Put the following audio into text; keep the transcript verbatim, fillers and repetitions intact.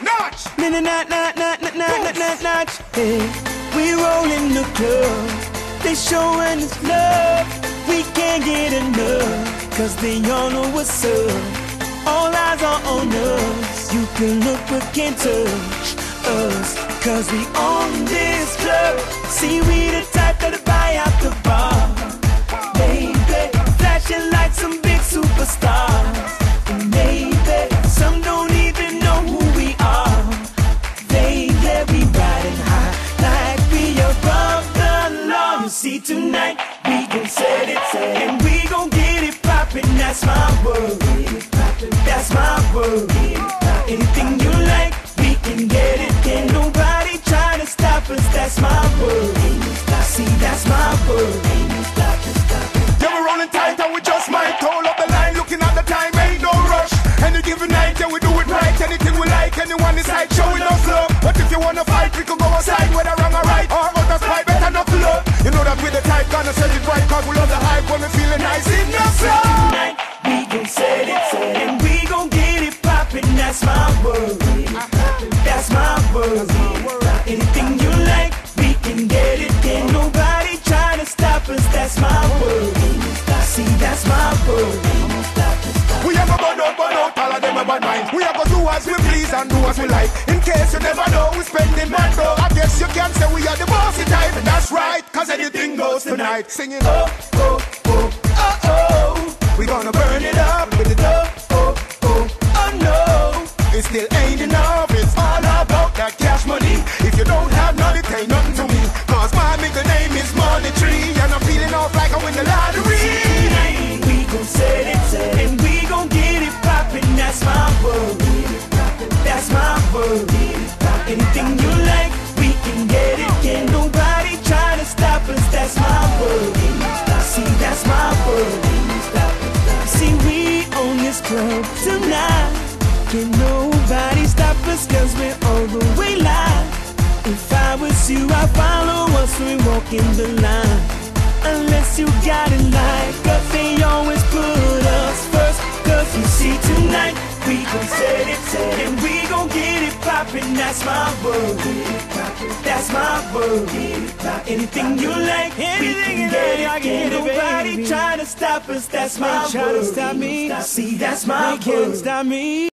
Notch. Na na na na na na na na na notch. Hey, we rollin' the club. They showin' us love. We can't get enough, cause they all know what's up. All eyes are on us. You can look but can't touch us, cause we own this club. See, we the type that'll buy out the bar, baby, flashing like some big superstars. And maybe some don't even know who we are. They let we riding high like we above the law. You see, tonight we gon' set it, and we gon' get it poppin'. That's my word, that's my word. Anything you like, we can get it. Can't nobody try to stop us. That's my word. See, that's my word. Yeah, we're rolling tight and we just might hold up the line. Looking at the time, ain't no rush. Any given night, yeah, we do it right. Anything we like, anyone is like showing us love. But if you wanna fight, we can go outside, whether wrong or right, or others fight, better not to love. You know that with the type, gonna set it right, cause we love the hype when we feeling nice in the sun. Tonight, we gon' set it, and we gon' get it poppin'. That's my word. That's my word. Anything you like, we can get it. Can't nobody try to stop us. That's my word. See, that's my word. We have a burn out, burn out, all of them a bad mind. We have to do as we please and do as we like. In case you never know, we spending mad dough. I guess you can say we are the bossy type. And that's right, cause anything goes tonight. Singing oh, oh, oh, oh, oh. We gonna burn it up with the dough, oh, oh, oh no. It still ain't enough, it's all about that cash money. If you don't have none, it ain't nothing to me. Cause my middle name is Money Tree, and I'm feeling off like I win the lottery. Tonight, we gon' set it, and we gon' get it poppin'. That's my word. That's my word. Anything you like, we can get it. Can't nobody try to stop us. That's my word. See, that's my word. See, we own this club tonight. Can nobody stop us, cause we're all the way live. If I was you, I'd follow us, we walk in the line. Unless you got it like us, they always put us first. Cause you see, tonight, we gon' set it, and we gon' get it poppin'. That's my word. That's my word. Anything you like, anything we can get it. Can't nobody try to stop us. That's my word. See, that's my word. Stop me.